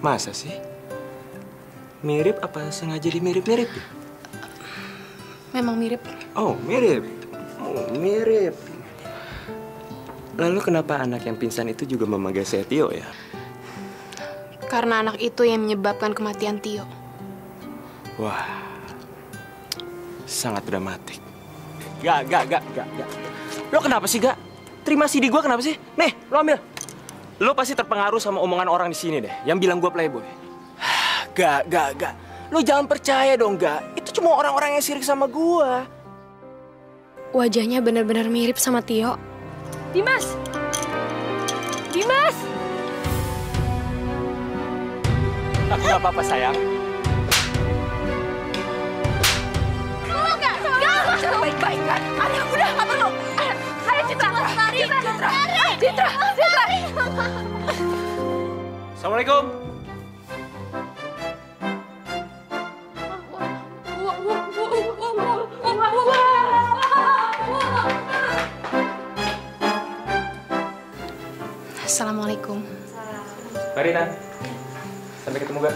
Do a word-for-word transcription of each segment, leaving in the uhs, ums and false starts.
Masa sih? Mirip apa sengaja dimirip-mirip ya? Memang mirip. Oh, mirip. Oh, mirip. Lalu kenapa anak yang pingsan itu juga memagai saya Tio ya? Karena anak itu yang menyebabkan kematian Tio. Wah, sangat dramatik. Gak, gak, gak, gak, gak. Lo kenapa sih, Gak? Terima C D gue kenapa sih? Nih, lo ambil. Lo pasti terpengaruh sama omongan orang di sini deh, yang bilang gue playboy. Gak, gak, gak. Lo jangan percaya dong, Gak. Itu cuma orang-orang yang sirik sama gue. Wajahnya benar-benar mirip sama Tio. Dimas! Dimas! Gak apa-apa, sayang. Enggak, enggak, baik-baik kan? Aduh, udah, nggak perlu. Ayo, Citra, Citra, Citra, Citra, Citra. Assalamualaikum. Assalamualaikum. Mari, Tan. Sampai ketemu, Gak?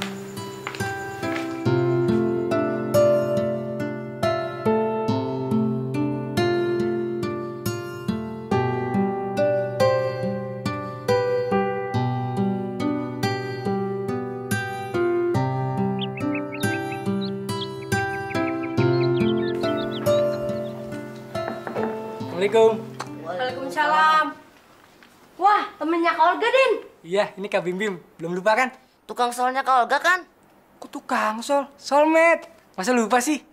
Assalamualaikum. Waalaikumsalam. Wah, temennya Kak Olga, Din. Iya, ini Kak Bim Bim. Belum lupa kan? Tukang solnya Kak Olga kan? Kok tukang sol? Solmate. Masa lupa sih?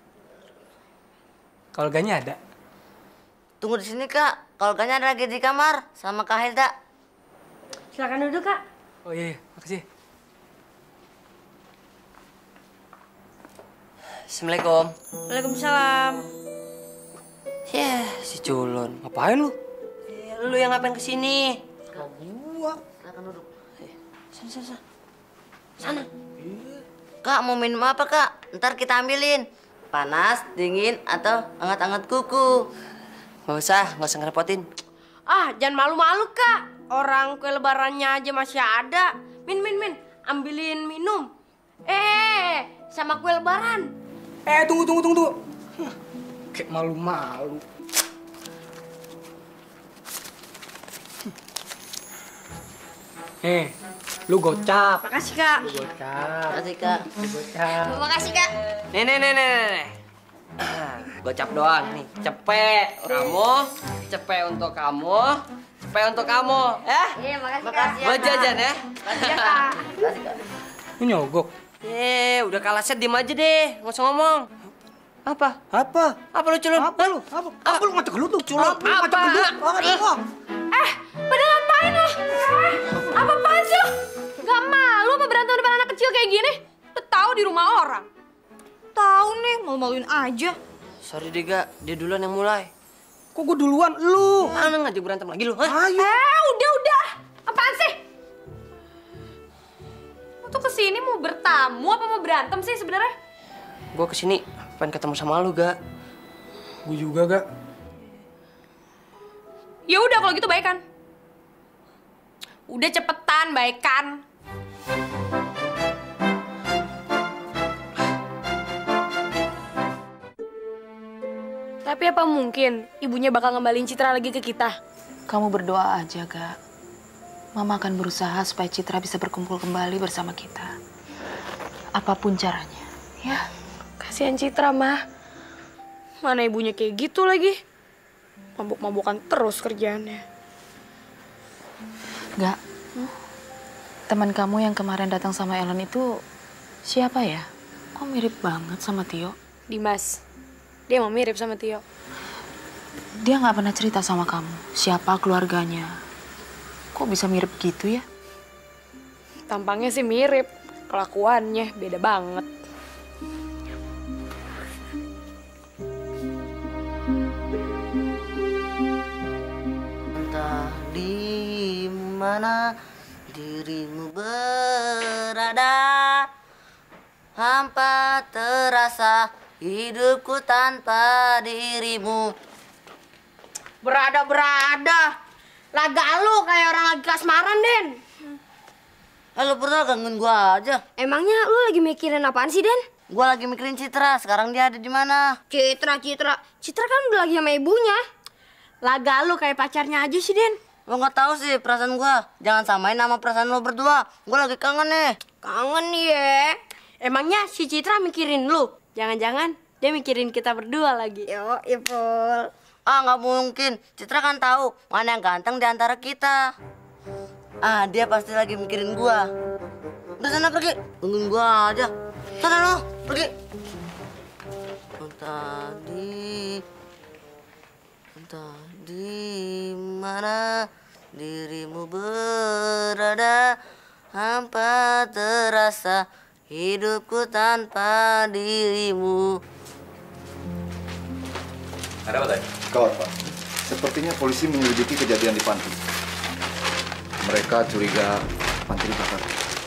Kak Olganya ada. Tunggu di sini, Kak. Kak Olganya ada lagi di kamar sama Kak Hilda. Silakan duduk, Kak. Oh iya, iya. Makasih. Assalamualaikum. Waalaikumsalam. Ya, si culun. Ngapain lu? Eh, lu yang ngapain kesini? Kalau gua. Silakan duduk. Eh, sana, sana, sana. Sana. Kak, mau minum apa, Kak? Ntar kita ambilin. Panas, dingin, atau hangat-hangat kuku. Nggak usah, nggak usah ngerepotin. Ah, jangan malu-malu, Kak. Orang kue lebarannya aja masih ada. Min, min, min. Ambilin minum. Eh, sama kue lebaran. Eh, tunggu, tunggu, tunggu, tunggu. Huh, kayak malu-malu. Eh, lu gocap. Makasih, Kak. Lu gocap. Kasih, Kak. Lu gocap. Makasih, Kak. Nih, nih, nih, nih, nih. Gocap doang nih. Cepet kamu, cepet untuk kamu, cepet untuk kamu. Eh? Iya, makasih, Makasih Kak. buat jajan ya. Makasih, Kak. Makasih, Kak. Lu nyogok. Eh, udah kalah set, diem aja deh. Nggak usah ngomong. Apa? Apa? Apa lu culun? Apa lu? Apa? Apa lu ngajak lu tuh? Culun. Apa? Lu ngajak lu. Apa? Eh, pada ngapain lo? Eh, apa-apaan sih lo? Gak malu apa berantem depan anak kecil kayak gini? Lo tahu di rumah orang. Tahu nih, malu-maluin aja. Sorry deh, Gak. Dia duluan yang mulai. Kok gua duluan? Lu. Mana ngajak berantem lagi lu? Hah? Ayo. Eh, udah-udah. Apaan sih? Lo tuh kesini mau bertamu apa mau berantem sih sebenarnya? Gua kesini pengen ketemu sama lu, Gak. Gua juga, Gak. Ya udah kalau gitu baikan. Udah cepetan baikan. Tapi apa mungkin ibunya bakal ngembalin Citra lagi ke kita? Kamu berdoa aja, Gak. Mama akan berusaha supaya Citra bisa berkumpul kembali bersama kita. Apapun caranya, ya. Kasihan Citra, mah. Mana ibunya kayak gitu lagi? Mabuk-mabukan terus kerjaannya. Gak. Teman kamu yang kemarin datang sama Ellen itu siapa ya? Kok mirip banget sama Tio? Dimas. Dia mau mirip sama Tio. Dia nggak pernah cerita sama kamu. Siapa keluarganya? Kok bisa mirip gitu ya? Tampangnya sih mirip. Kelakuannya beda banget. Entah di mana dirimu berada, hampa terasa hidupku tanpa dirimu. Berada-berada. Laga lu kayak orang lagi kasmaran, Den. Halo berdua gangguin gua aja. Emangnya lu lagi mikirin apaan sih, Den? Gua lagi mikirin Citra. Sekarang dia ada di mana? Citra, Citra. Citra kan udah lagi sama ibunya. Laga lu kayak pacarnya aja sih, Den. Lo nggak tahu sih perasaan gua. Jangan samain sama perasaan lo berdua. Gua lagi kangen nih. Kangen nih ya. Emangnya si Citra mikirin lu? Jangan-jangan dia mikirin kita berdua lagi. Yo, Ipul. Ah, nggak mungkin. Citra kan tahu mana yang ganteng di antara kita. Ah, dia pasti lagi mikirin gua. Udah sana pergi. Tungguin gua aja. Sana lo, pergi. Tadi, tadi mana dirimu berada? Hampa terasa hidupku tanpa dirimu. Ada apa tadi? Kawat, Pak. Sepertinya polisi menyelidiki kejadian di panti. Mereka curiga panti dibakar.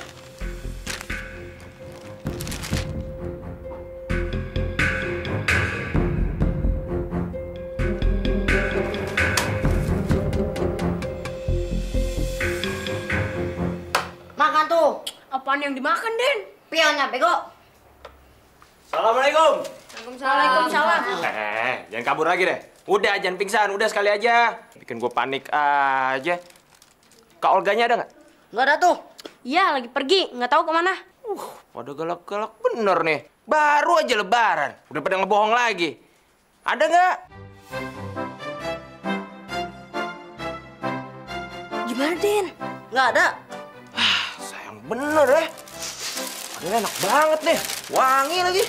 Makan tuh. Apaan yang dimakan, Den? Pionnya, bego. Assalamualaikum. Waalaikumsalam. Eh, jangan kabur lagi deh. Udah, jangan pingsan. Udah sekali aja. Bikin gue panik aja. Kak Olganya ada nggak? Nggak ada tuh. Iya, lagi pergi. Nggak tahu kemana. Uh, pada galak-galak bener nih. Baru aja lebaran. Udah pada ngebohong lagi. Ada nggak? Gimana, Den? Nggak ada. Ah, sayang bener ya. Ini enak banget nih. Wangi lagi.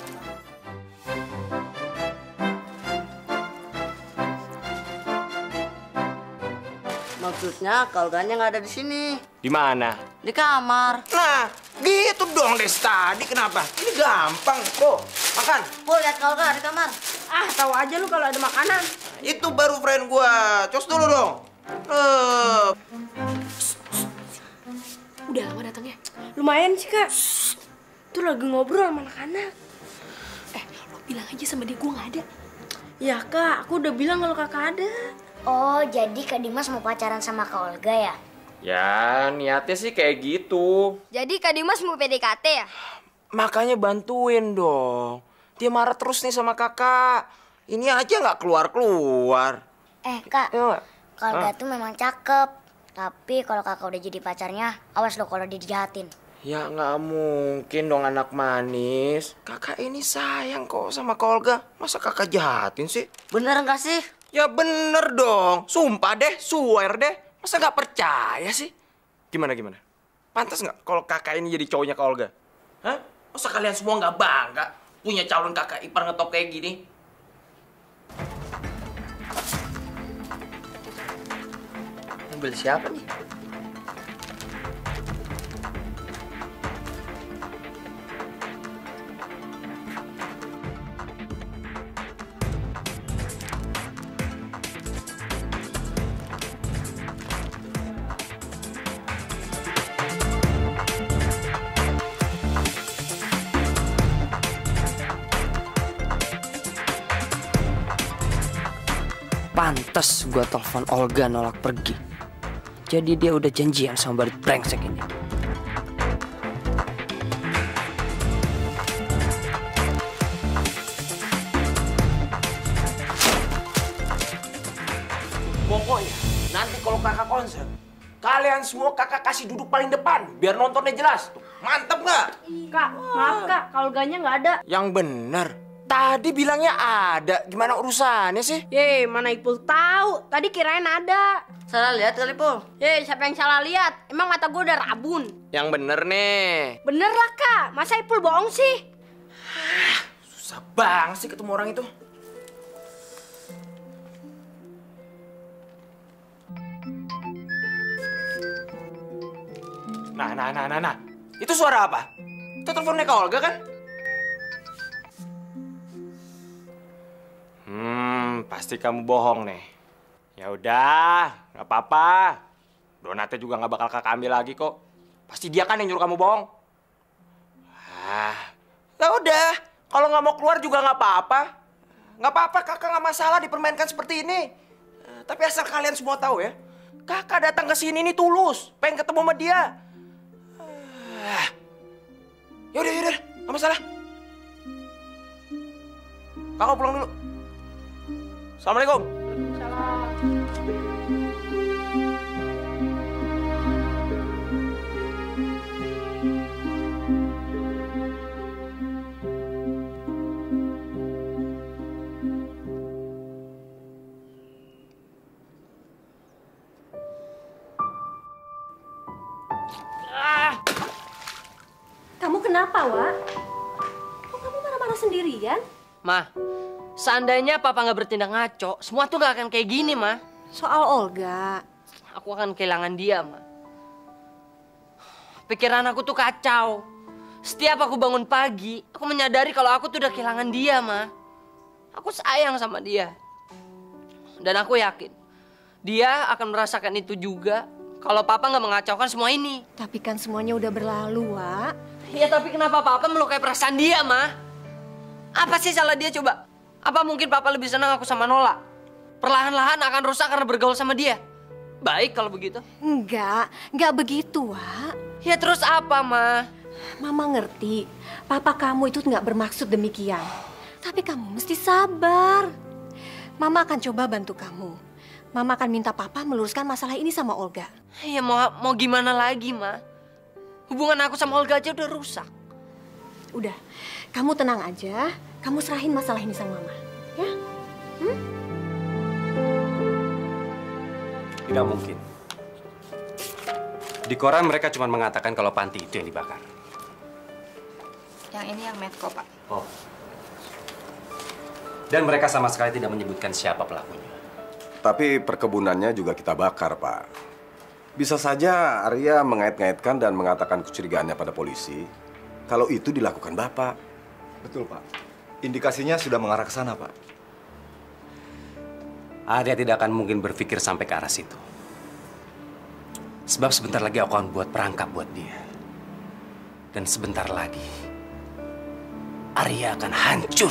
Maksudnya kalganya nggak ada di sini. Di mana? Di kamar. Nah, gitu dong deh tadi. Kenapa? Ini gampang. Tuh, makan. Pul, lihat kalga di kamar. Ah, tahu aja lu kalau ada makanan. Itu baru friend gua. Cos dulu dong. Eh, Udah lama datangnya. Lumayan sih, Kak. Tuh lagi ngobrol sama anak-anak. Eh, lo bilang aja sama dia gue nggak ada. Ya, Kak. Aku udah bilang kalau kakak ada. Oh, jadi Kak Dimas mau pacaran sama Kak Olga ya? ya, niatnya sih kayak gitu. Jadi Kak Dimas mau P D K T ya? Makanya bantuin dong. Dia marah terus nih sama kakak. Ini aja nggak keluar-keluar. Eh, Kak. Iya nggak? Kak Olga Ah. tuh memang cakep. Tapi kalau kakak udah jadi pacarnya, awas lo kalau dia dijahatin. Ya nggak mungkin dong anak manis. Kakak ini sayang kok sama Kak Olga. Masa kakak jahatin sih? Bener nggak sih? Ya bener dong. Sumpah deh, swear deh. Masa nggak percaya sih? Gimana gimana? Pantas nggak kalau kakak ini jadi cowoknya Kak Olga? Hah? Masa kalian semua nggak bangga punya calon kakak ipar ngetop kayak gini? Mobil siapa nih? Pantes gua telepon Olga nolak pergi. Jadi dia udah janjian sama barit brengsek ini. Pokoknya nanti kalau kakak konser, kalian semua kakak kasih duduk paling depan biar nontonnya jelas. Mantep nggak? Kak, maaf Kak, Kak Olganya nggak ada. Yang bener. Tadi bilangnya ada. Gimana urusannya sih? Yeay, mana Ipul tahu? Tadi kirain ada. Salah lihat kali, Pul. Yeay, siapa yang salah lihat? Emang mata gue udah rabun. Yang bener nih. Bener lah Kak, masa Ipul bohong sih? Susah banget sih ketemu orang itu. Nah, nah, nah, nah, nah. Itu suara apa? Itu teleponnya Kak Olga kan? Hmm, pasti kamu bohong nih. Ya udah, nggak apa-apa. Donatnya juga nggak bakal kakak ambil lagi kok. Pasti dia kan yang nyuruh kamu bohong. Ah, ya udah. Kalau nggak mau keluar juga nggak apa-apa. Nggak apa-apa, kakak nggak masalah dipermainkan seperti ini. Eh, Tapi asal kalian semua tahu ya, kakak datang ke sini ini tulus, pengen ketemu sama dia. Ah. Yaudah, yaudah, nggak masalah. Kakak pulang dulu. Assalamualaikum. Kamu kenapa, Wak? Kok kamu marah-marah sendirian? Ma, seandainya papa nggak bertindak ngaco, semua tuh nggak akan kayak gini, Ma. Soal Olga. Aku akan kehilangan dia, Ma. Pikiran aku tuh kacau. Setiap aku bangun pagi, aku menyadari kalau aku tuh udah kehilangan dia, Ma. Aku sayang sama dia. Dan aku yakin, dia akan merasakan itu juga kalau papa nggak mengacaukan semua ini. Tapi kan semuanya udah berlalu, Wak. Ya tapi kenapa papa melukai perasaan dia, Ma? Apa sih salah dia coba? Apa mungkin papa lebih senang aku sama Nola? Perlahan-lahan akan rusak karena bergaul sama dia. Baik kalau begitu. Enggak, enggak begitu, Wak. Ya terus apa, Ma? Mama ngerti, papa kamu itu nggak bermaksud demikian. Tapi kamu mesti sabar. Mama akan coba bantu kamu. Mama akan minta papa meluruskan masalah ini sama Olga. Ya mau mau gimana lagi, Ma? Hubungan aku sama Olga aja udah rusak. Udah, kamu tenang aja. Kamu serahin masalah ini sama Mama, ya? Hmm? Tidak mungkin. Di koran mereka cuma mengatakan kalau panti itu yang dibakar. Yang ini yang Medco, Pak. Oh. Dan mereka sama sekali tidak menyebutkan siapa pelakunya. Tapi perkebunannya juga kita bakar, Pak. Bisa saja Arya mengait-ngaitkan dan mengatakan kecurigaannya pada polisi kalau itu dilakukan Bapak. Betul, Pak. Indikasinya sudah mengarah ke sana, Pak. Arya tidak akan mungkin berpikir sampai ke arah situ. Sebab sebentar lagi aku akan buat perangkap buat dia. Dan sebentar lagi, Arya akan hancur.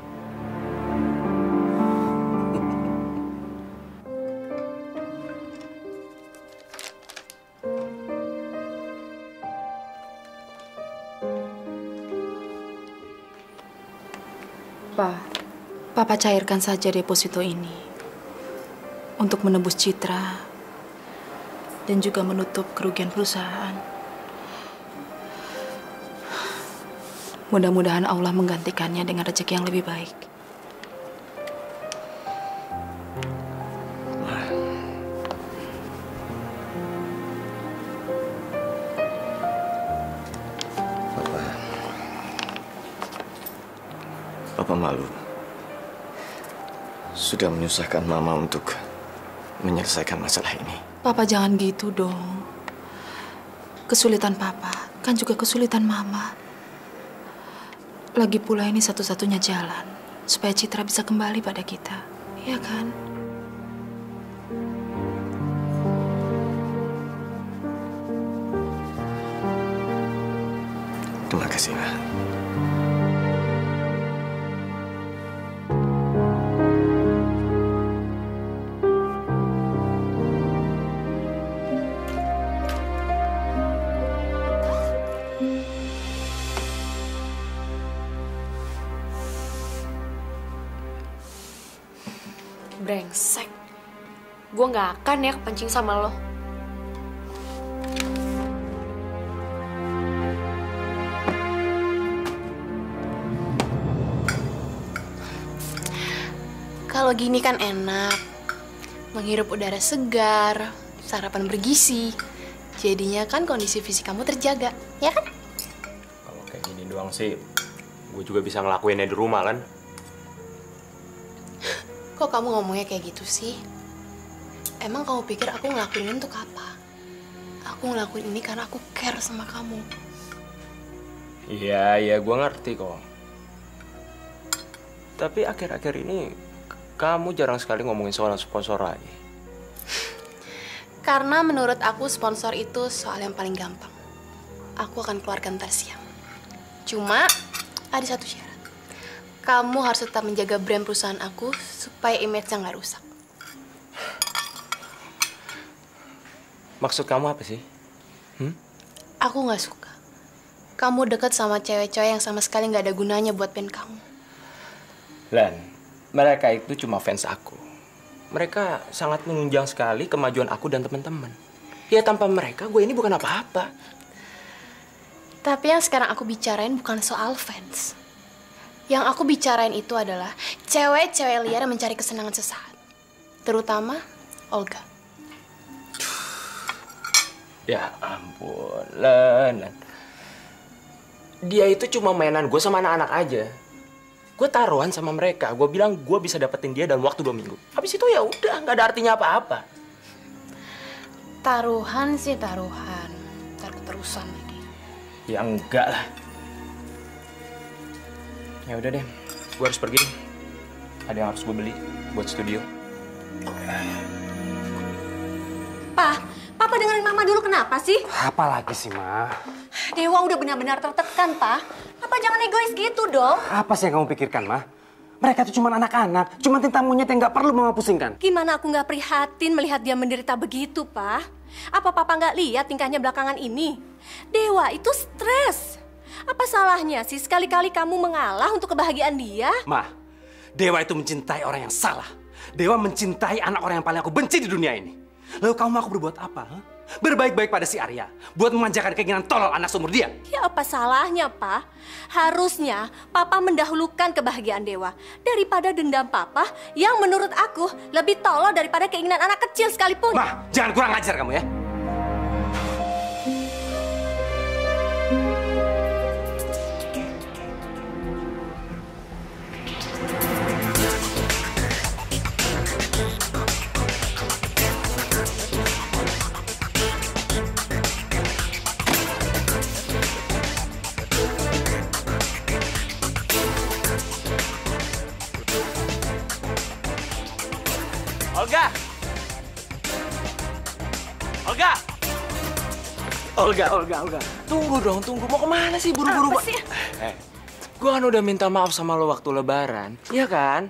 Pak, Papa cairkan saja deposito ini untuk menebus Citra dan juga menutup kerugian perusahaan. Mudah-mudahan Allah menggantikannya dengan rezeki yang lebih baik. Papa malu. Sudah menyusahkan Mama untuk menyelesaikan masalah ini. Papa jangan gitu dong. Kesulitan Papa kan juga kesulitan Mama. Lagi pula ini satu-satunya jalan supaya Citra bisa kembali pada kita. Iya kan? Terima kasih, Ma. Brengsek. Gue gak akan ya kepancing sama lo. Kalau gini kan enak. Menghirup udara segar, sarapan bergizi. Jadinya kan kondisi fisik kamu terjaga, ya kan? Kalau kayak gini doang sih, gue juga bisa ngelakuinnya di rumah kan? Kok kamu ngomongnya kayak gitu sih? Emang kamu pikir aku ngelakuin ini untuk apa? Aku ngelakuin ini karena aku care sama kamu. Iya, iya, gue ngerti kok. Tapi akhir-akhir ini, kamu jarang sekali ngomongin soal sponsor lagi. Karena menurut aku sponsor itu soal yang paling gampang. Aku akan keluarkan ntar siang. Cuma, ada satu syarat. Kamu harus tetap menjaga brand perusahaan aku supaya image-nya nggak rusak. Maksud kamu apa sih? Hmm? Aku nggak suka kamu deket sama cewek-cewek yang sama sekali nggak ada gunanya buat band kamu. Lan, mereka itu cuma fans aku. Mereka sangat menunjang sekali kemajuan aku dan teman-teman. Ya tanpa mereka, gue ini bukan apa-apa. Tapi yang sekarang aku bicarain bukan soal fans. Yang aku bicarain itu adalah cewek-cewek liar yang mencari kesenangan sesaat. Terutama Olga. Ya ampun, Lan. Lan. Dia itu cuma mainan gue sama anak-anak aja. Gue taruhan sama mereka. Gue bilang gue bisa dapetin dia dalam waktu dua minggu. Habis itu ya udah, nggak ada artinya apa-apa. Taruhan sih taruhan. Ntar keterusan lagi. Ya enggak lah. Ya udah deh, gue harus pergi. Ada yang harus gue beli buat studio. Pa, Papa dengerin Mama dulu kenapa sih? Apa lagi sih, Ma? Dewa udah benar-benar tertekan, Pa. Papa jangan egois gitu dong. Apa sih yang kamu pikirkan, Ma? Mereka itu cuma anak-anak, cuma tinta monyet yang nggak perlu Mama pusingkan. Gimana aku nggak prihatin melihat dia menderita begitu, Pa? Apa Papa nggak lihat tingkahnya belakangan ini? Dewa itu stres. Apa salahnya sih sekali-kali kamu mengalah untuk kebahagiaan dia? Ma, Dewa itu mencintai orang yang salah. Dewa mencintai anak orang yang paling aku benci di dunia ini. Lalu kamu mau aku berbuat apa? Huh? Berbaik-baik pada si Arya, buat memanjakan keinginan tolol anak seumur dia. Ya apa salahnya, Pa? Harusnya Papa mendahulukan kebahagiaan Dewa daripada dendam Papa yang menurut aku lebih tolol daripada keinginan anak kecil sekalipun. Ma, jangan kurang ajar kamu ya. Olga! Olga! Olga, Olga, Olga. Tunggu dong, tunggu. Mau kemana sih buru-buru? Apa sih? Eh, gue kan udah minta maaf sama lo waktu lebaran. Iya kan?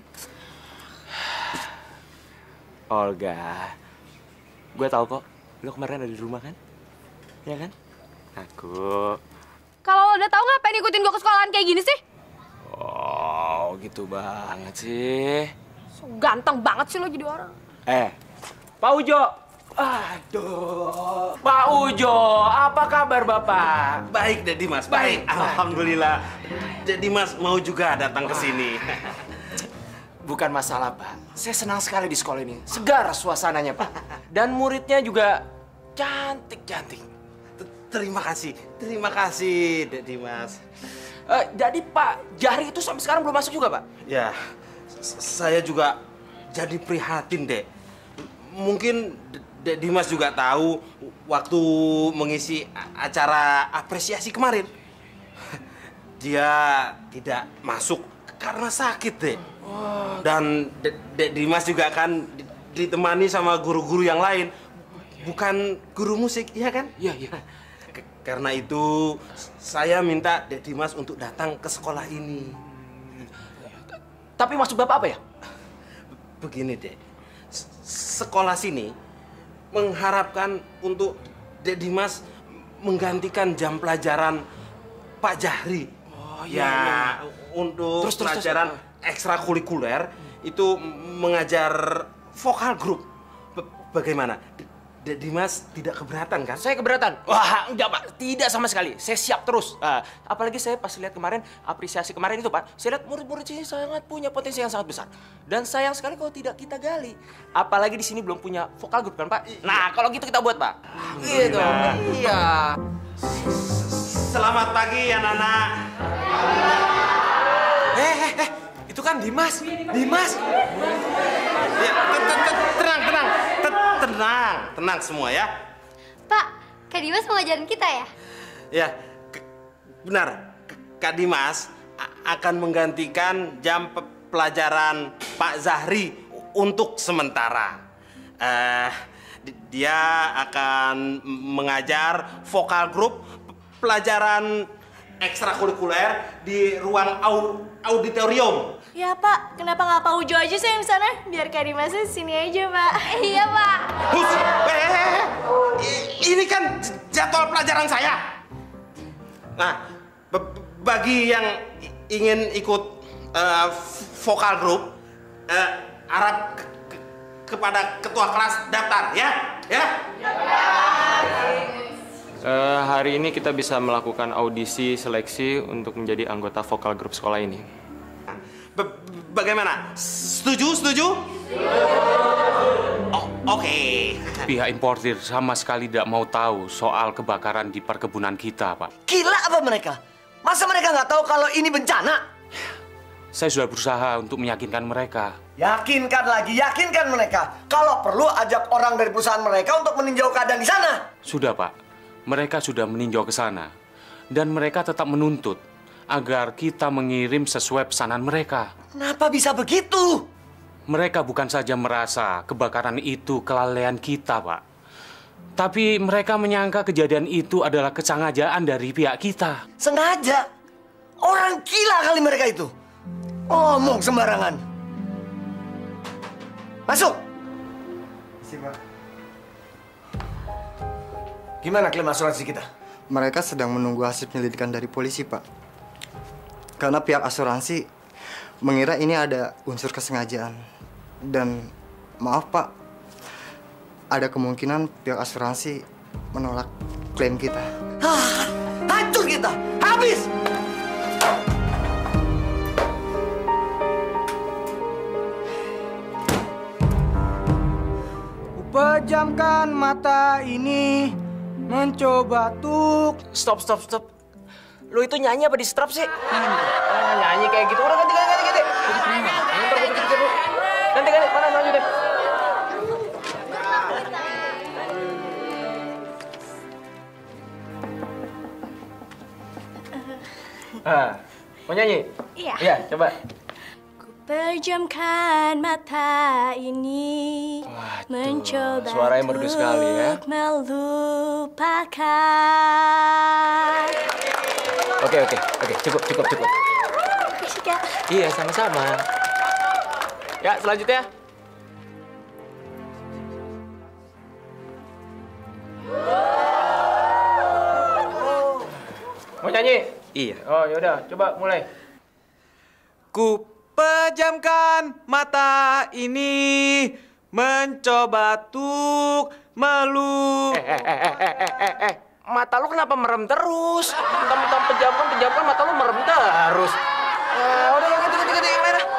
Olga, gue tahu kok. Lo kemarin ada di rumah kan? Iya kan? Aku. Kalau lo udah tahu ngapain ikutin gue ke sekolahan kayak gini sih? Oh, gitu banget sih. So ganteng banget sih lo jadi orang. Eh, Pak Ujo. Aduh, Pak Ujo, apa kabar Bapak? Baik, Dek Dimas. Baik, alhamdulillah. Dek Dimas mau juga datang ke sini. Bukan masalah, Pak. Saya senang sekali di sekolah ini. Segar suasananya, Pak. Dan muridnya juga cantik-cantik. Terima kasih, terima kasih, Dek Dimas. Uh, jadi Pak Jahri itu sampai sekarang belum masuk juga, Pak? Ya, saya juga jadi prihatin, Dek. Mungkin Dek Dimas juga tahu waktu mengisi acara apresiasi kemarin. Dia tidak masuk karena sakit, Dek. Dan Dek Dimas juga kan ditemani sama guru-guru yang lain. Bukan guru musik, iya kan? Iya, iya. Karena itu saya minta Dek Dimas untuk datang ke sekolah ini. Tapi maksud Bapak apa ya? Begini, Dek. Sekolah sini mengharapkan untuk Dek Dimas menggantikan jam pelajaran Pak Jahri. Oh iya. Ya, iya. Untuk terus, terus, pelajaran terus, ekstrakurikuler itu mengajar vokal grup. Bagaimana? Dek Dimas tidak keberatan kan? Saya keberatan. Wah, enggak, Pak. Tidak sama sekali. Saya siap terus. Uh, apalagi saya pas lihat kemarin, apresiasi kemarin itu, Pak. Saya lihat murid-murid sini sangat punya potensi yang sangat besar. Dan sayang sekali kalau tidak kita gali. Apalagi di sini belum punya vokal grup kan, Pak? Nah, kalau gitu kita buat, Pak. Gitu. Iya. Selamat pagi, anak-anak. Eh, eh, eh. Itu kan Dimas. Dimas. Ya, tenang, tenang. Tenang, tenang semua ya. Pak, Kak Dimas mau ngajarin kita ya? Ya, benar. Kak Dimas akan menggantikan jam pelajaran Pak Zahri untuk sementara. Uh, dia akan mengajar vokal grup pelajaran ekstrakurikuler di ruang au auditorium. Ya Pak, kenapa nggak Pak Ujo aja sih yang sana? Biar Kak Dimasnya sini aja Pak. Iya Pak. Hus, eh, ini kan jadwal pelajaran saya. Nah, bagi yang ingin ikut uh, vokal group, uh, harap ke ke kepada ketua kelas daftar ya, ya. Uh, hari ini kita bisa melakukan audisi seleksi untuk menjadi anggota vokal grup sekolah ini. Ba bagaimana? Setuju? Setuju? Oh, oke. Okay. Pihak importir sama sekali tidak mau tahu soal kebakaran di perkebunan kita, Pak. Gila apa mereka? Masa mereka nggak tahu kalau ini bencana? Saya sudah berusaha untuk meyakinkan mereka. Yakinkan lagi, yakinkan mereka. Kalau perlu ajak orang dari perusahaan mereka untuk meninjau keadaan di sana. Sudah, Pak. Mereka sudah meninjau ke sana. Dan mereka tetap menuntut agar kita mengirim sesuai pesanan mereka. Kenapa bisa begitu? Mereka bukan saja merasa kebakaran itu kelalaian kita, Pak. Tapi mereka menyangka kejadian itu adalah kesengajaan dari pihak kita. Sengaja? Orang gila kali mereka itu. Ngomong sembarangan. Masuk. Siapa? Gimana klaim asuransi kita? Mereka sedang menunggu hasil penyelidikan dari polisi, Pak. Karena pihak asuransi mengira ini ada unsur kesengajaan. Dan maaf, Pak, ada kemungkinan pihak asuransi menolak klaim kita. Hah, hancur kita! Habis! Pejamkan mata ini, mencoba tuk. Stop, stop, stop. Lu itu nyanyi apa di strap sih? Ah, nyanyi kayak gitu. Udah ganti, ganti, ganti, ganti. Ntar gue pikir dulu. Ganti, ganti. Mana lanjutin? Ah, mau nyanyi? Iya. Iya, coba. Pejamkan mata ini, mencoba suaranya merdu sekali ya. untuk melupakan. Oke, oke, oke, cukup, cukup, cukup. Makasih, Kak. Iya, sama-sama. Ya, selanjutnya. Mau nyanyi? Iya. Oh, yaudah, coba mulai. Ku pejamkan mata ini, mencoba tuk melu. Eh, eh, eh, eh, eh, eh, eh. Mata lu kenapa merem terus? Mentang-mentang pejamkan, pejamkan, mata lu merem terus. Eh, udah, yang ganti, ganti, ganti, yang lain ah.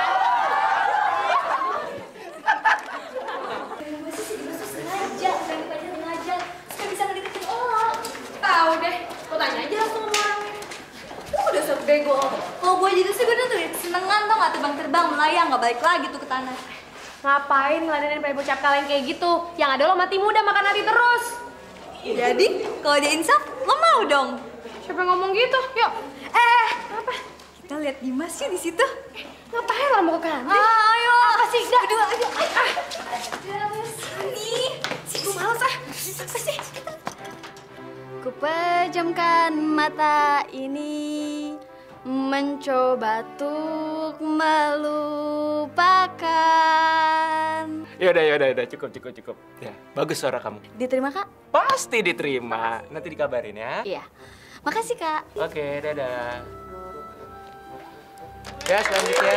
Tahu deh, lo tanya aja langsung sama orangnya. Lo udah sebego. Kalau gue jadi sih gue udah tuh senengan tau gak terbang-terbang melayang nggak balik lagi tuh ke tanah. Ngapain ngeladenin playboy cap kalian kayak gitu? Yang ada lo mati muda makan hati terus. Jadi kalau dia insaf, lo mau dong? Siapa yang ngomong gitu? Yuk. Eh, apa? Kita lihat Dimas yuk di situ. Eh, ngapain lo mau ke kantin? Ah, ayo. Apa sih? Gak. Berdua aja. Ah. Sini. Sih gue males ah. Apa sih? Ku pejamkan mata ini, mencoba untuk melupakan. Yaudah, yaudah, yaudah, cukup, cukup, cukup. Ya, bagus suara kamu. Diterima, Kak? Pasti diterima. Nanti dikabarin ya. Iya. Makasih, Kak. Oke, dadah. Ya, selanjutnya.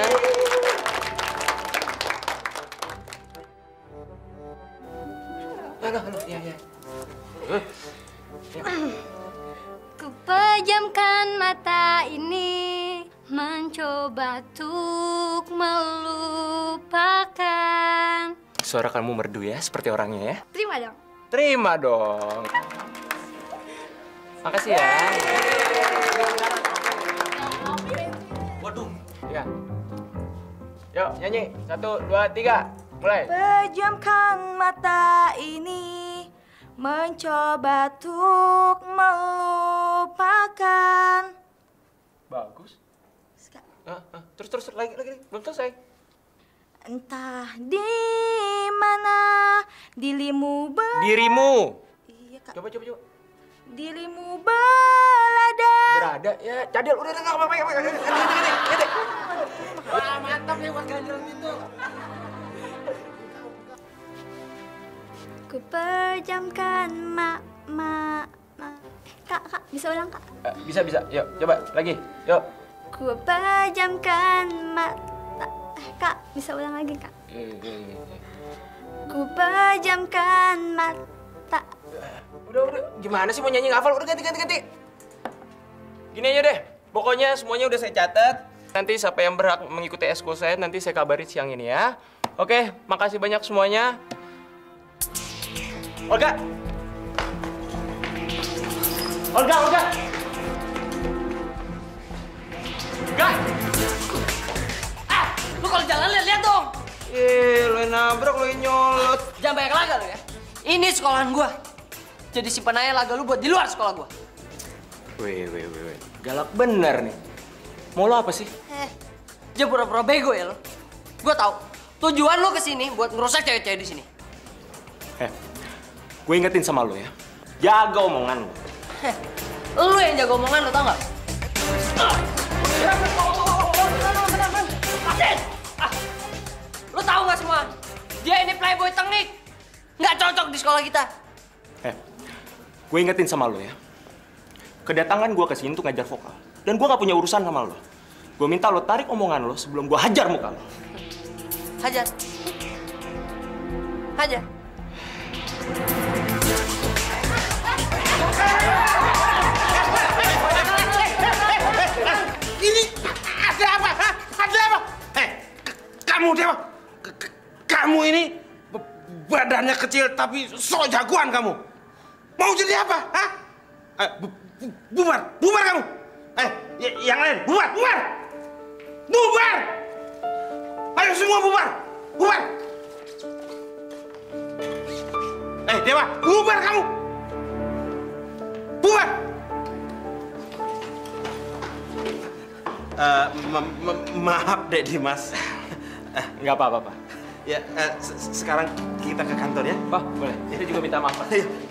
Halo, halo, ya, ya. Uh. Ya. Ku pejamkan mata ini, mencoba untuk melupakan. Suara kamu merdu ya, seperti orangnya ya. Terima dong. Terima dong. Makasih ya. Waduh. Ya. Yuk, nyanyi. Satu, dua, tiga. Mulai. Pejamkan mata ini, mencoba untuk melupakan. Bagus. Ah, ah. Terus, terus, lagi, lagi, lagi. Belum selesai. Entah di mana dirimu ber... Dirimu. Iya, Kak. Coba, coba, coba. Dirimu berada. Berada, ya. Cadel, udah, udah, nggak apa-apa. Ganti, ganti, ganti, ganti. Wah, mantap nih buat ganjalan itu. Ku pejamkan ma ma Kak, kak, bisa ulang kak? Eh, bisa, bisa. Yuk, coba lagi. Yuk. Ku pejamkan mata. Eh, kak, bisa ulang lagi kak? Ku pejamkan mata. Udah, udah. Gimana sih mau nyanyi ngafal? Udah ganti, ganti, ganti. Gini aja deh. Pokoknya semuanya udah saya catat. Nanti siapa yang berhak mengikuti eskul saya, nanti saya kabarin siang ini ya. Oke, makasih banyak semuanya. Olga! Olga, Olga! Olga! Ah, lu kalau jalan lihat-lihat dong. Eh, lo yang nabrak, lo yang nyolot. Jangan banyak laga lu ya. Ini sekolahan gua. Jadi simpan aja laga lu buat di luar sekolah gua. Weh, weh, weh, weh. Galak bener nih. Mau lo apa sih? Eh, dia pura-pura bego ya lo. Gua tahu. Tujuan lu kesini buat ngerusak cewek-cewek di sini. Eh, gue ingetin sama lo ya. Jaga omongan lo. Heh, lu yang jaga omongan lu tau nggak? Asin! Ah, lu tahu nggak semua? Dia ini playboy tengik. Nggak cocok di sekolah kita. Eh, gue ingetin sama lo ya. Kedatangan gue ke sini untuk ngajar vokal. Dan gue gak punya urusan sama lo. Gue minta lo tarik omongan lo sebelum gue hajar muka lo. Hajar. Hajar. Ini ada apa? Hah? Ada apa? Eh, kamu Dewa, kamu ini badannya kecil tapi sok jagoan kamu. Mau jadi apa? Hah? Eh, bu bu bubar, bubar kamu. Eh, yang lain, bubar, bubar, bubar. Ayo semua bubar, bubar. Eh, Dewa, bubar kamu. Bubar. Uh, ma ma maaf, Dek Dimas. Nggak apa-apa, Pak. Ya, uh, se sekarang kita ke kantor ya. Pak, boleh. Saya juga minta maaf, Pak.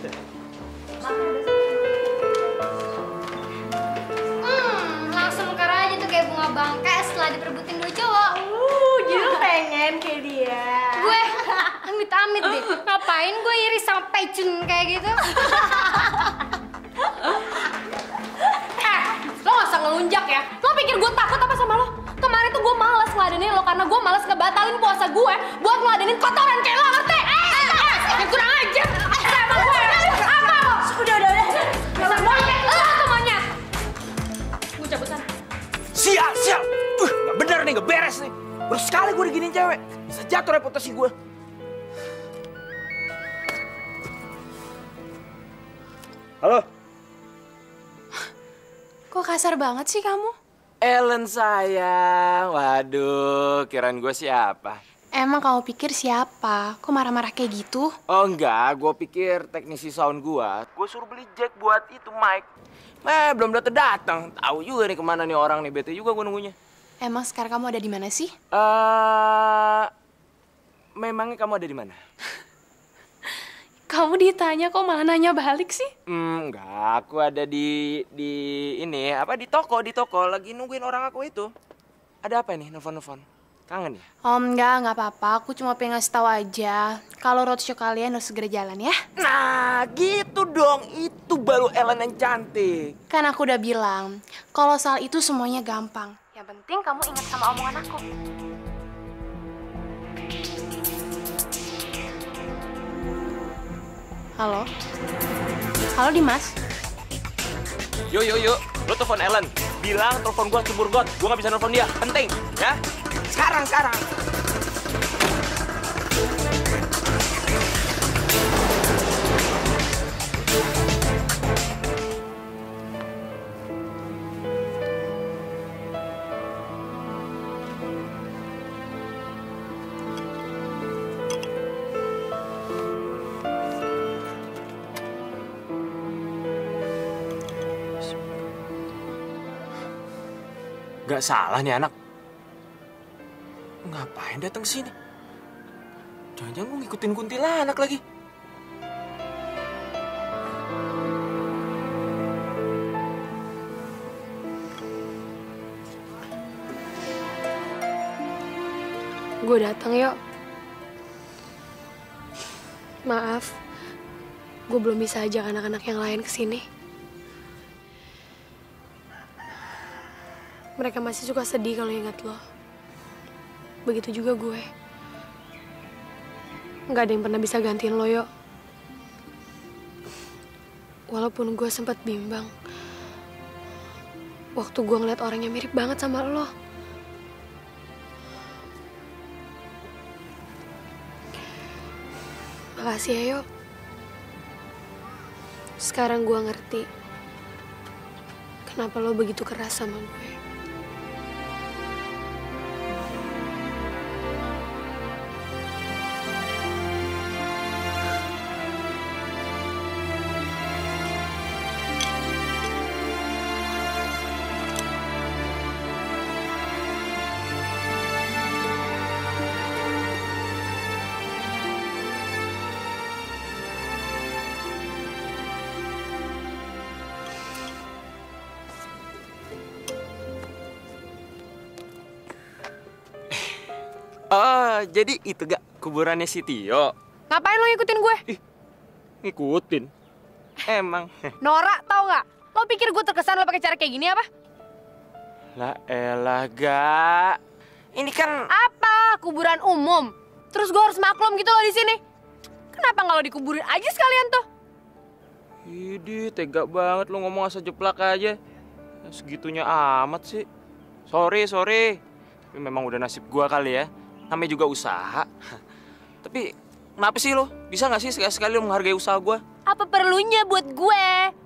Hmm, langsung mekar aja tuh kayak bunga bangkai setelah diperbutin dua cowok. Uh, jadi lu pengen kayak dia. Gue amit-amit deh. Ngapain gue iri sama pecun kayak gitu? Eh, lo gak usah ngelunjak ya. Lo pikir gue takut apa sama lo? Kemarin tuh gue malas ngeladenin lo karena gue malas ngebatalin puasa gue buat ngeladenin kotoran kayak lo, ngerti? Eh, eh, eh, kurang aja. Sama gue. Apa lo? Udah, udah, udah. Dasar monyet. Lo tuh monyet. Gue cabut sana. Sial, sial. Tuh, nggak bener nih, nggak beres nih. Baru sekali gue diginiin cewek. Bisa jatuh reputasi gue. Halo? Kok kasar banget sih kamu? Ellen sayang. Waduh, kirain gue siapa? Emang kamu pikir siapa? Kok marah-marah kayak gitu? Oh enggak, gue pikir teknisi sound gue. Gue suruh beli jack buat itu mic. Eh, belum datang-datang. Tahu juga nih kemana nih orang nih, bete juga gue nunggunya. Emang sekarang kamu ada di mana sih? Eh, uh, memangnya kamu ada di mana? Kamu ditanya kok malah nanya balik sih? Hmm, enggak, aku ada di di ini apa di toko di toko lagi nungguin orang aku itu. Ada apa nih nelfon-nelfon? Kangen ya? Oh enggak, nggak apa-apa. Aku cuma pengen ngasih tahu aja. Kalau roadshow kalian harus segera jalan ya. Nah, gitu dong. Itu baru Ellen yang cantik. Kan aku udah bilang, kalau soal itu semuanya gampang. Yang penting kamu ingat sama omongan aku. Halo? Halo Dimas? Yuk, yuk, yuk. Lo telepon Ellen. Bilang telepon gua cembur got. Gua nggak bisa nelfon dia. Penting, ya? Sekarang, sekarang. Gak salah nih anak. Ngapain datang sini? Jangan-jangan gue ngikutin kuntilanak lagi. Gue datang yuk. Maaf, gue belum bisa ajak anak-anak yang lain ke sini. mereka masih suka sedih kalau ingat lo. Begitu juga gue. Nggak ada yang pernah bisa gantiin lo, Yo. Walaupun gue sempat bimbang waktu gue ngeliat orang yang mirip banget sama lo. Makasih ya, Yo. Sekarang gue ngerti kenapa lo begitu keras sama gue. Oh, jadi itu gak kuburannya si Tio? Ngapain lo ngikutin gue? Ih, ngikutin? Emang. Norak, tau gak? Lo pikir gue terkesan lo pakai cara kayak gini apa? Lah elah, gak. Ini kan... Apa? Kuburan umum. Terus gue harus maklum gitu loh di sini. Kenapa nggak lo dikuburin aja sekalian tuh? Idih, tega banget lo ngomong asal jeplak aja. Segitunya amat sih. Sorry, sorry. Ini memang udah nasib gue kali ya. Namanya juga usaha. Tapi kenapa sih lo? Bisa nggak sih sekali-sekali lo menghargai usaha gue? Apa perlunya buat gue?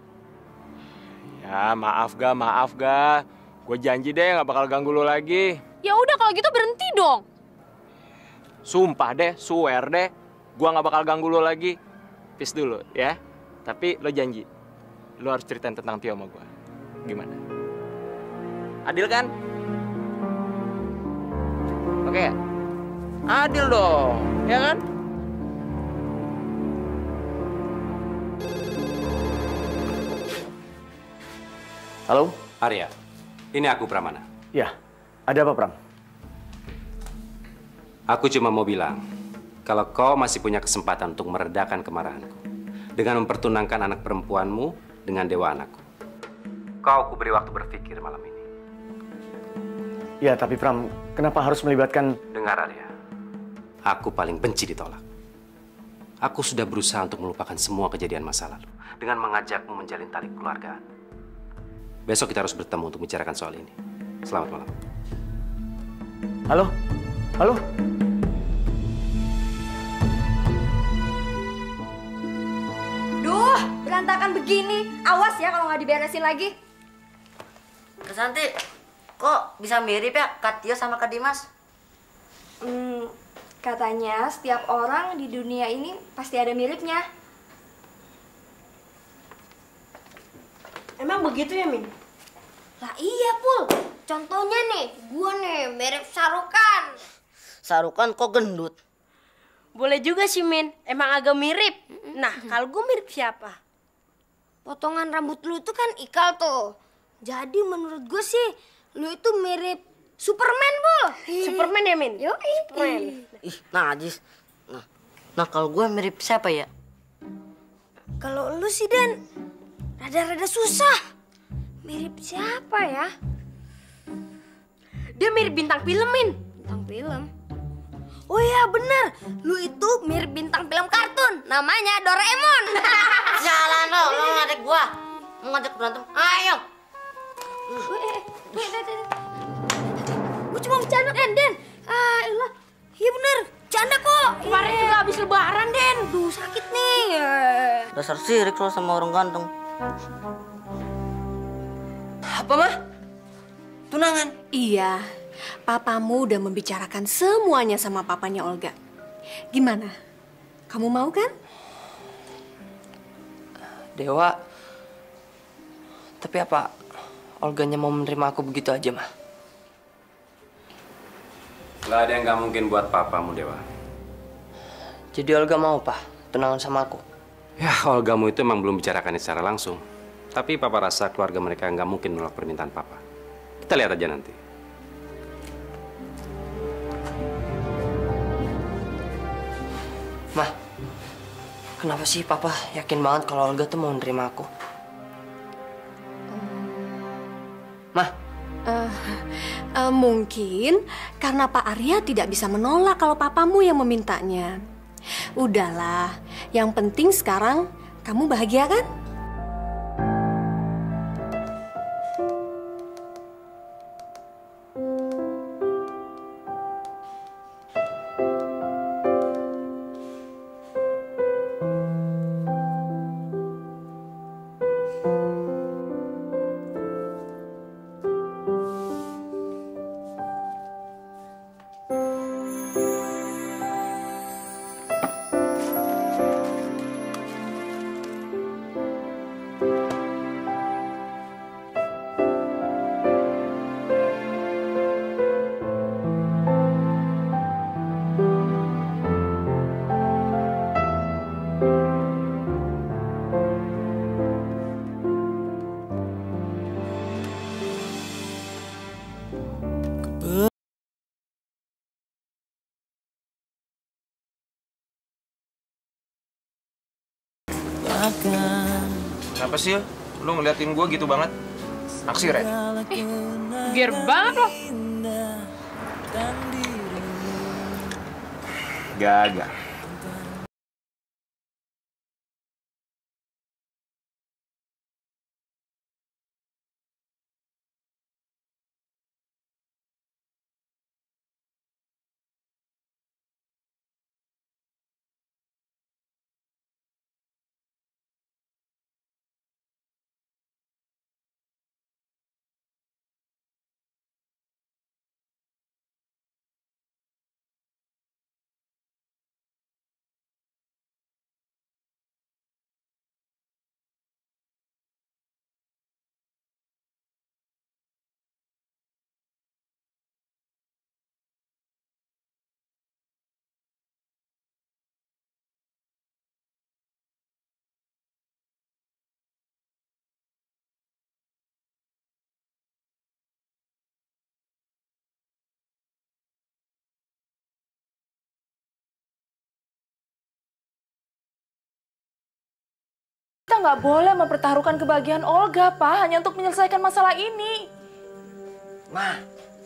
Ya maaf ga, maaf ga. Gue janji deh nggak bakal ganggu lo lagi. Ya udah kalau gitu berhenti dong. Sumpah deh, swear deh. Gue nggak bakal ganggu lo lagi. Peace dulu ya. Tapi lo janji, lo harus ceritain tentang Tio sama gue. Gimana? Adil kan? Oke. Adil dong, ya kan? Halo? Arya, ini aku Pramana. Ya, ada apa Pram? Aku cuma mau bilang, kalau kau masih punya kesempatan untuk meredakan kemarahanku dengan mempertunangkan anak perempuanmu dengan dewa anakku, kau aku beri waktu berpikir malam ini. Ya, tapi Pram, kenapa harus melibatkan... Dengar Arya, aku paling benci ditolak. Aku sudah berusaha untuk melupakan semua kejadian masa lalu dengan mengajakmu menjalin tali keluargaan. Besok kita harus bertemu untuk bicarakan soal ini. Selamat malam. Halo? Halo? Duh, berantakan begini. Awas ya kalau nggak diberesin lagi. Kak Santi, kok bisa mirip ya Kak Tio sama Kak Dimas? Hmm, katanya setiap orang di dunia ini pasti ada miripnya. Emang begitu ya, Min? Lah iya, Pul. Contohnya nih, gua nih mirip Sarukan. Sarukan kok gendut? Boleh juga sih, Min. Emang agak mirip. Nah, kalau gue mirip siapa? Potongan rambut lu tuh kan ikal tuh. Jadi menurut gue sih, lu itu mirip Superman, Pul. Superman ya, Min? Yoi. Superman. Ih, najis. Nah, nah kalau gue mirip siapa ya? Kalau lu sih, Dan, rada-rada susah. Mirip siapa ya? Dia mirip bintang film, Min. Bintang film? Oh iya, bener. Lu itu mirip bintang film kartun. Namanya Doraemon. Jalan lo, lo ngajak gua. Mau ngajak berantem? Ayo. Gue cuma bercanda, Den, Den. Ah, elah. Iya bener, bercanda kok. Kemarin juga habis lebaran, Den. Duh, sakit nih. Dasar sirik lo sama orang ganteng. Apa, Mah? Tunangan? Iya, papamu udah membicarakan semuanya sama papanya Olga. Gimana? Kamu mau kan? Dewa, tapi apa Olganya mau menerima aku begitu aja, Mah? Gak ada yang gak mungkin buat papamu, Dewa. Jadi Olga mau, Pak, tunangan sama aku? Ya, Olgamu itu emang belum bicarakan secara langsung. Tapi papa rasa keluarga mereka nggak mungkin menolak permintaan papa. Kita lihat aja nanti. Mah, kenapa sih papa yakin banget kalau Olga tuh mau menerima aku? Mah, Uh, Uh, mungkin karena Pak Arya tidak bisa menolak kalau papamu yang memintanya. Udahlah, yang penting sekarang kamu bahagia kan? Kenapa sih lu ngeliatin gue gitu banget? Naksir ya? Ih, gear banget loh. Gagak. Kita nggak boleh mempertaruhkan kebahagiaan Olga, Pak, hanya untuk menyelesaikan masalah ini. Ma,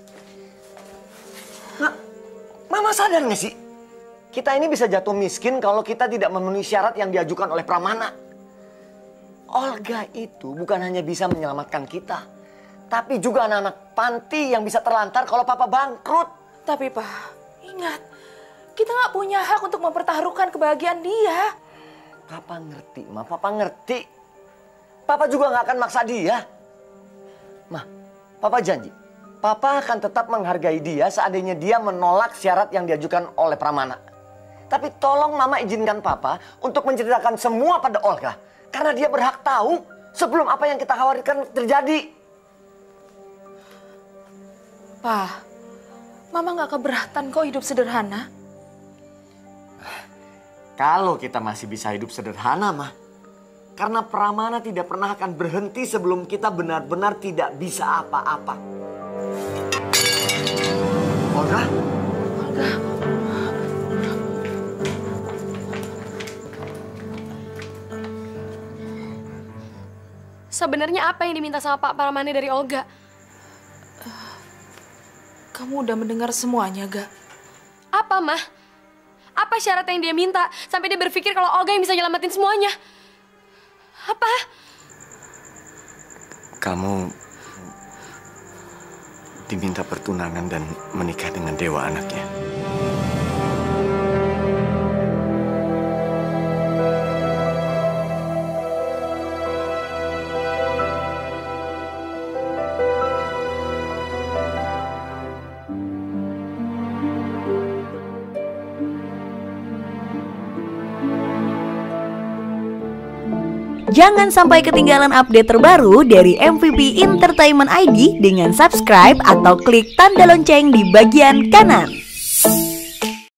Ma, Mama sadar nggak sih? Kita ini bisa jatuh miskin kalau kita tidak memenuhi syarat yang diajukan oleh Pramana. Olga itu bukan hanya bisa menyelamatkan kita, tapi juga anak-anak panti yang bisa terlantar kalau Papa bangkrut. Tapi Pak, ingat, kita nggak punya hak untuk mempertaruhkan kebahagiaan dia. Papa ngerti, Ma. Papa ngerti. Papa juga nggak akan maksa dia. Ma, Papa janji. Papa akan tetap menghargai dia seandainya dia menolak syarat yang diajukan oleh Pramana. Tapi tolong Mama izinkan Papa untuk menceritakan semua pada Olga. Karena dia berhak tahu sebelum apa yang kita khawatirkan terjadi. Pak, Mama nggak keberatan kok hidup sederhana. Kalau kita masih bisa hidup sederhana, Mah. Karena Pramana tidak pernah akan berhenti sebelum kita benar-benar tidak bisa apa-apa. Olga? Olga? Sebenarnya apa yang diminta sama Pak Pramana dari Olga? Kamu udah mendengar semuanya, Ga? Apa, Mah? Apa syarat yang dia minta sampai dia berpikir kalau Olga yang bisa nyelamatin semuanya? Apa? Kamu diminta pertunangan dan menikah dengan Dewa anaknya. Jangan sampai ketinggalan update terbaru dari M V P Entertainment I D dengan subscribe atau klik tanda lonceng di bagian kanan.